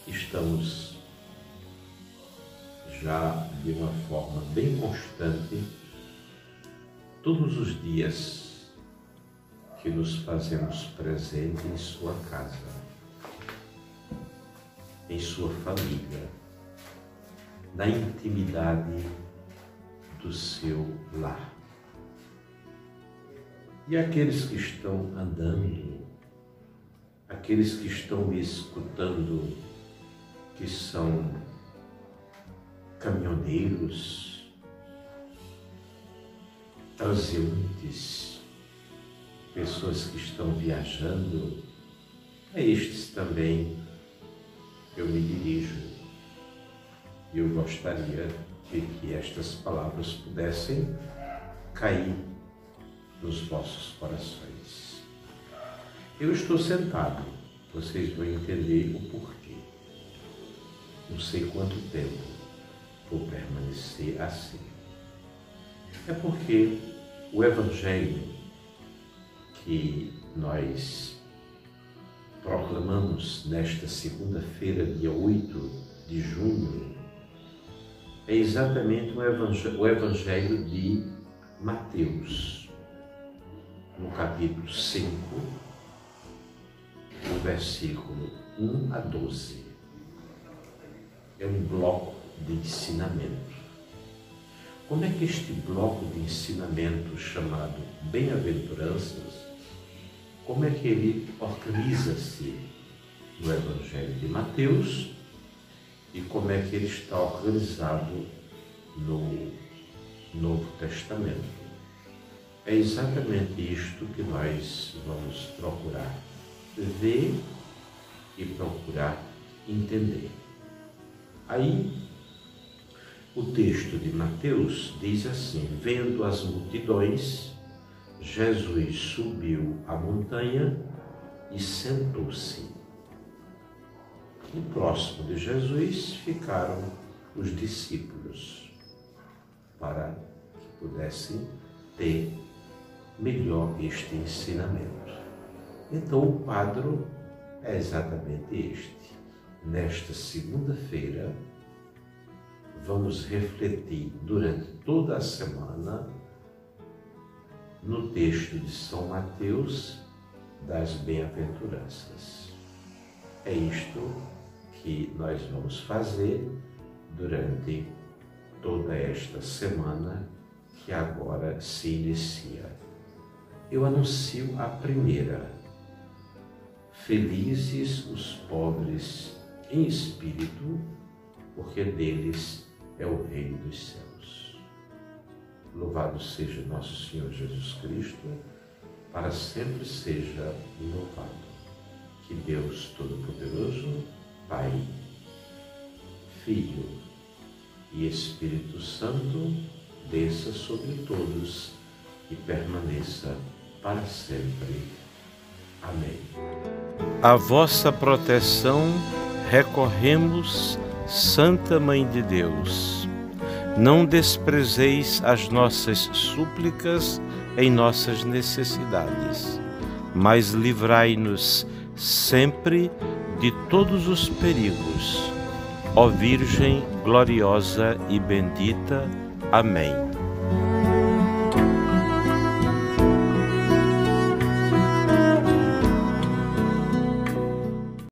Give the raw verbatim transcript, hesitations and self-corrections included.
estamos já de uma forma bem constante, todos os dias que nos fazemos presente em sua casa, em sua família, na intimidade do seu lar. E aqueles que estão andando, aqueles que estão me escutando, que são caminhoneiros, transeuntes, pessoas que estão viajando, a estes também eu me dirijo. E eu gostaria de que estas palavras pudessem cair nos vossos corações. Eu estou sentado, vocês vão entender o porquê. Não sei quanto tempo vou permanecer assim. É porque o Evangelho que nós proclamamos nesta segunda-feira, dia oito de junho, é exatamente o Evangelho, o Evangelho de Mateus, no capítulo cinco, no versículo um a doze. É um bloco de ensinamento. Como é que este bloco de ensinamento chamado Bem-aventuranças, como é que ele organiza-se no Evangelho de Mateus e como é que ele está organizado no Novo Testamento? É exatamente isto que nós vamos procurar ver e procurar entender. Aí, o texto de Mateus diz assim: vendo as multidões, Jesus subiu a montanha e sentou-se. E próximo de Jesus ficaram os discípulos, para que pudessem ter melhor este ensinamento. Então o quadro é exatamente este. Nesta segunda-feira, vamos refletir durante toda a semana no texto de São Mateus das Bem-aventuranças. É isto que nós vamos fazer durante toda esta semana que agora se inicia. Eu anuncio a primeira: felizes os pobres em espírito, porque deles é o reino dos céus. Louvado seja nosso Senhor Jesus Cristo, para sempre seja louvado. Que Deus Todo-Poderoso, Pai, Filho e Espírito Santo, desça sobre todos e permaneça para sempre. Amém. A vossa proteção recorremos, Santa Mãe de Deus. Não desprezeis as nossas súplicas em nossas necessidades, mas livrai-nos sempre de todos os perigos. Ó Virgem gloriosa e bendita. Amém.